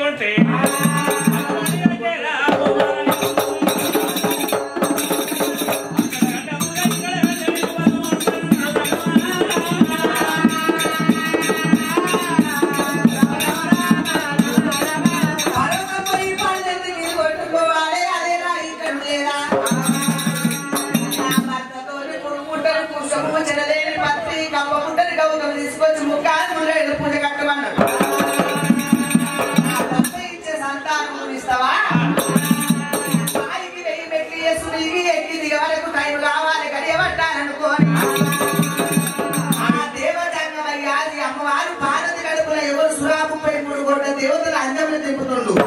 కొంటే తీసుకొచ్చి ముఖాన్ని పూజ కట్టమన్నాడు. ఇచ్చే సంతానం ఇస్తావా? సాయికి 1000 మెట్లు వేసుకుని ఎక్కి దిగవరకు టైం కావాలి గడియబట్టాలనుకోని ఆ దేవతంగమయ్యాది అమ్మవారు భారతి గడుపుల ఎవరు సురా 33 కోట్ల దేవతలు అందములు తిప్పుతుండు.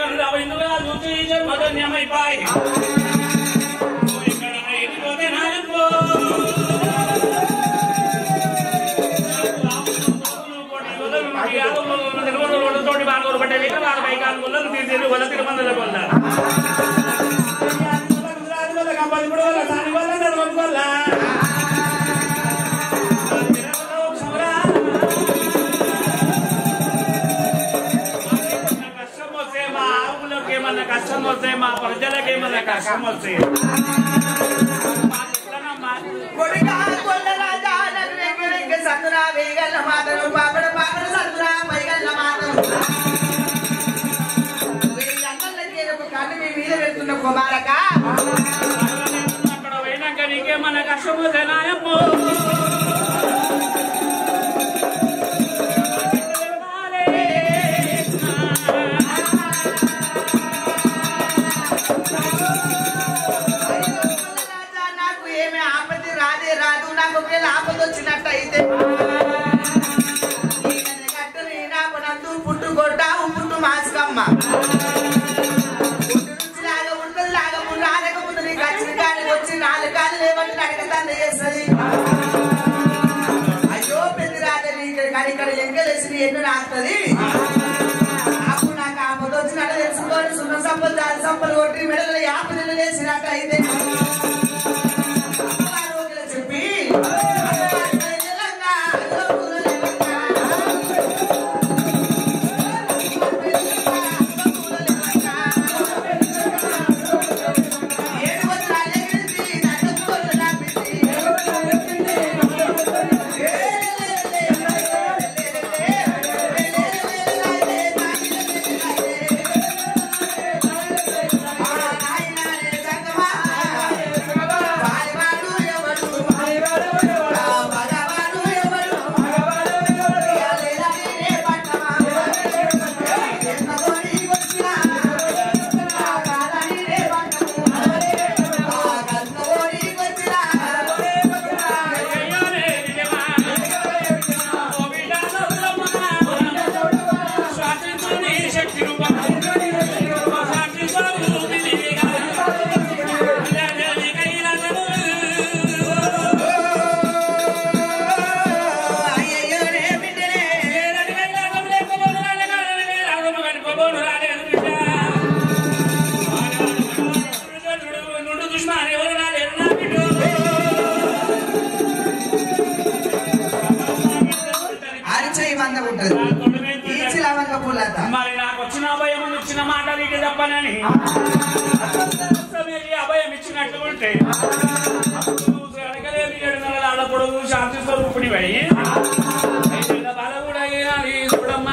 కష్టం వస్తే మా ప్రజలకి ఏమన్నా కష్టం వస్తే కుమారక అక్కడ పోయినాక నీకేమన్నా కష్టం వస్తే నాయమ్మో వచ్చినట్టయితే నాకు పుట్టుకొట్టావు పుట్టు మాసుకమ్మ లాగా ఉండదు లాగా రాలేకపోతే నీకు వచ్చిన కాడికి వచ్చి 4 కాళ్ళు లేవంటే అడగతాను చేస్తుంది. అయ్యో పెద్ద రాజా ఇక్కడ ఎంగలేసి ఎన్ను రాస్తుంది. అప్పుడు నాకు ఆపద వచ్చినట్టు తెలుసుకొని సున్న సంపలు కొట్టి మెడలు 50 నెలలు వేసినట్టయితే చెప్పి మరి నాకు వచ్చిన అభయం ఇచ్చిన మాట నీకు చెప్పనని అభయం ఇచ్చినట్టు ఉంటే అడగలేని 7 నెలల ఆడపడు శాంతి స్వరూపుడి పడి బల కూడా చూడమ్మా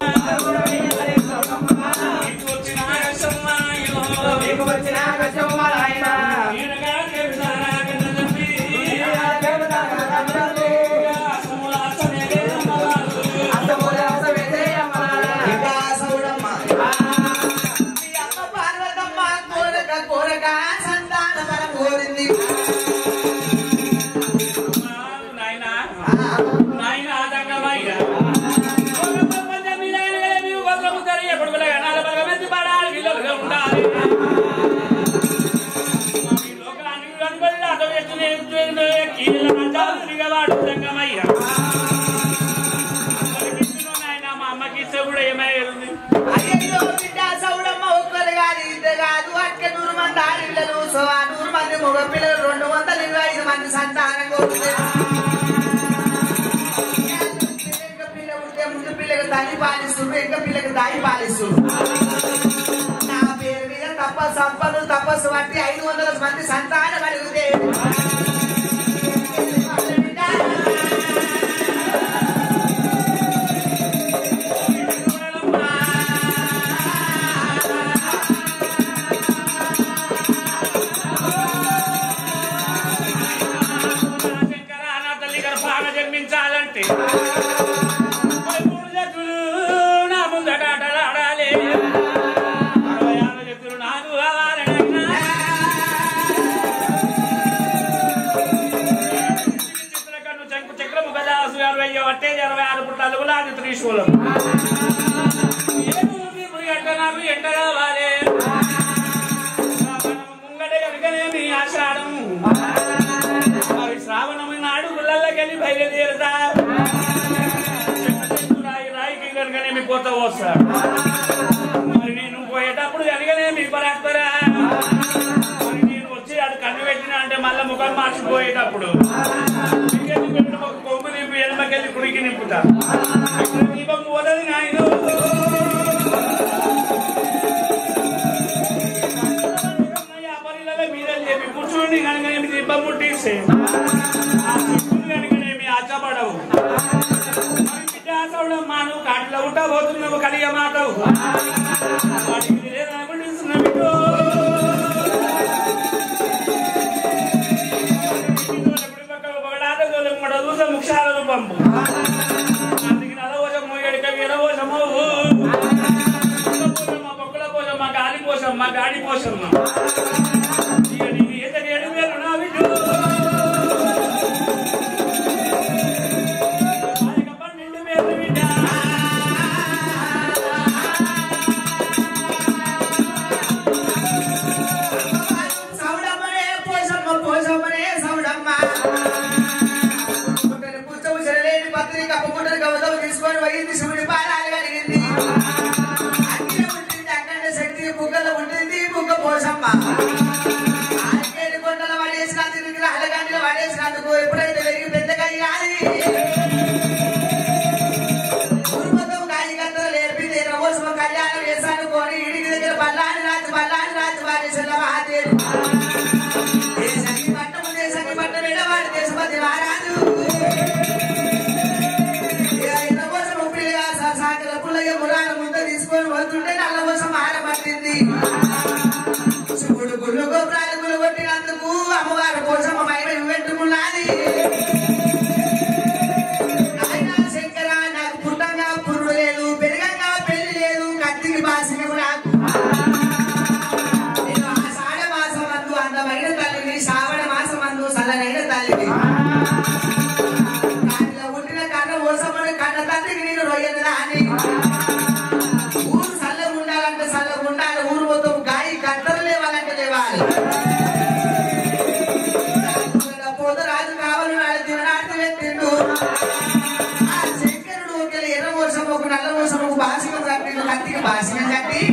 మా అమ్మకి ఇస్తే కూడా ఏమయ్యేది. అయ్యో బిడ్డ సౌడమ్మ ఒక్కరు కాదు ఇద్దరు కాదు అక్క 100 మంది ఆడపిల్లలు 100 మంది మగ పిల్లలు 225 మంది సంతానం పిల్ల ఉంటే ముందు పిల్లకి తల్లి పాలిస్తుడు ఇంకా పిల్లకి దాయి పాలిస్తుడు. నా పేరు మీద తపస్సు బట్టి 500 మంది సంతానం అడిగితే జన్మించాలంటే నా ముందట ఆడాలి 66 చెప్పులు నాకు కావాలన్నా కొరత వస్తాడు. మరి నేను పోయేటప్పుడు అనగానే మీ పరాత్మరా మరి నేను వచ్చి అటు కన్ను పెట్టినా అంటే మళ్ళీ ముఖం మార్చిపోయేటప్పుడు ఒక కొంగు నింపు ఎడమకెళ్ళి కుడికి నింపుతా. దీపం పోలేదు నాయన. మీరే చెప్పి కూర్చోండి కనుకనేమి దీపం ముట్టిస్తే ఆ చెప్పులు కనుకనేమి ఆచపడవు. ఆచవడమ్మా నువ్వు కాటిలో ఉంటా పోతున్నావు కలిగే మాటవు వాటికి లేదనుకుంటున్నా మీకు చూసే ముఖ్యాలను పంపు అందుకు నలవోసము ఎడకవి ఎడవోసము బొక్కల పోసమ్మా గాలి పోసమ్మా గాడి పోసమ్మా ఇక నీకు ఈతకి 7,000 నా బిడ్డు తీసుకొని పోయింది. శివుడి పాదాలు కలిగింది. అగ్ని ఉంటుంది, అక్కడ శక్తి బుగ్గలు ఉంటుంది. బుగ్గ పోసమ్మ ఆడికేడు కొండలు పడేసినందుకు అలగంటలు పడేసినందుకు ఎప్పుడైతే వెలిగి పెద్దగయ్యాలి కుటుంబంతో కాయగంతలు లేపింది. రోజు కళ్యాణం చేశాను కొని ఇడికి దగ్గర బల్లాని రాజు వారి సెల్లవాదేవి దేశానికి పట్టం ఎడవాడి దేశపతి మహారాజు మురాల ముందు తీసుకొని వస్తుంటే నల్ల కోసం ఆరబట్టింది. శివుడు గుళ్ళు గోపురాలు గుళ్ళు కొట్టినందుకు అమ్మవారి కోసం మహిమ పెట్టుకున్నది. ఆయన శంకర నాకు పుట్టంగా పురుడు లేదు, పెరగంగా పెళ్లి లేదు, కత్తికి బాసిక నాకు నేను ఆషాఢ మాసమందు అందమైన తల్లిని, శ్రావణ మాసమందు చల్లనైన తల్లిని, కాటిలో పుట్టిన కన్న ఓసమని కన్న తండ్రికి నేను రొయ్యను రాని ఊరు చల్లగా ఉండాలంటే చల్లగా ఉండాలి. ఊరు మొత్తం గాయి కట్టలు లేవాలంటే లేవాలి. పోతరాజు కావాలి నాడు దివనార్తి పెట్టిండు. ఆ శంకరుడు ఒక ఎర్ర మోసం ఒక నల్ల మోసం ఒక బాసికం కట్టిండు. కత్తికి బాసికం కట్టి